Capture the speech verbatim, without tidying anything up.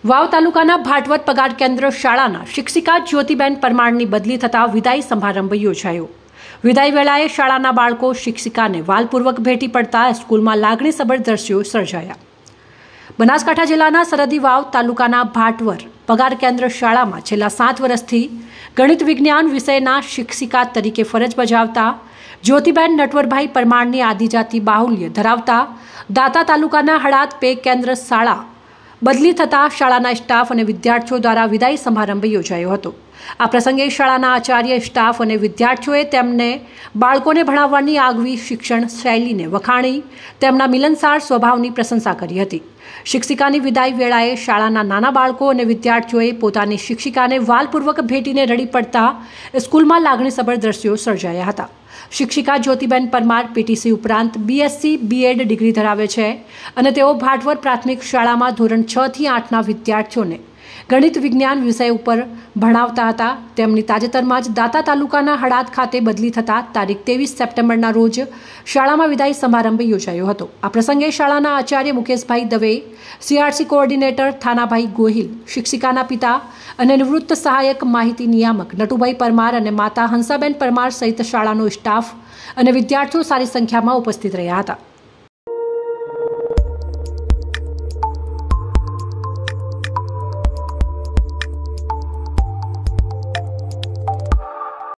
વાવ તાલુકાના ભાટવત પગાર કેન્દ્ર શાળાના શિક્ષિકા જ્યોતિબેન પરમારની બદલી થતા વિદાય સમારંભ યોજાયો। વિદાય વેળાએ શાળાના બાળકો શિક્ષિકાને વાલપૂર્વક ભેટી પડતા સ્કૂલમાં લાગણીસભર દ્રશ્યો સર્જાયા। બનાસકાંઠા જિલ્લાના સરહદી વાવ તાલુકાના ભાટવર પગાર કેન્દ્ર શાળામાં છેલ્લા સાત વર્ષથી ગણિત વિજ્ઞાન વિષયના શિક્ષિકા તરીકે ફરજ બજાવતા જ્યોતિબેન નટવરભાઈ પરમારની આદિજાતિ બાહુલ્ય ધરાવતા દાતા તાલુકાના હળાદ પે કેન્દ્ર શાળા બદલી થતા શાળાના સ્ટાફ અને વિદ્યાર્થીઓ દ્વારા વિદાય સમારંભ યોજાયો હતો। આ પ્રસંગે શાળાના આચાર્ય, સ્ટાફ અને વિદ્યાર્થીઓએ તેમને બાળકોને ભણાવવાની આગવી શિક્ષણ શૈલીને વખાણી તેમના મિલનસાર સ્વભાવની પ્રશંસા કરી હતી। શિક્ષિકાની વિદાય વેળાએ શાળાના નાના બાળકો અને વિદ્યાર્થીઓએ પોતાની શિક્ષિકાને વાલપૂર્વક ભેટીને રડી પડતા સ્કૂલમાં લાગણીસભર દ્રશ્યો સર્જાયા હતા। શિક્ષિકા જ્યોતિબેન પરમાર પીટીસી ઉપરાંત બીએસસી બીએડ ડિગ્રી ધરાવે છે અને તેઓ ભાટવર પ્રાથમિક શાળામાં ધોરણ છ થી આઠના વિદ્યાર્થીઓને ગણિત વિજ્ઞાન વિષય ઉપર ભણાવતા હતા। તેમની તાજેતરમાં જ દાતા તાલુકાના હળાદ ખાતે બદલી થતા તારીખ ત્રેવીસ સપ્ટેમ્બરના રોજ શાળામાં વિદાય સમારંભ યોજાયો હતો। આ પ્રસંગે શાળાના આચાર્ય મુકેશભાઈ દવે, સીઆરસી કોઓર્ડિનેટર થાનાભાઈ ગોહિલ, શિક્ષિકાના પિતા અને નિવૃત્ત સહાયક માહિતી નિયામક નટુભાઈ પરમાર અને માતા હંસાબેન પરમાર સહિત શાળાનો સ્ટાફ અને વિદ્યાર્થીઓ સારી સંખ્યામાં ઉપસ્થિત રહ્યા હતા।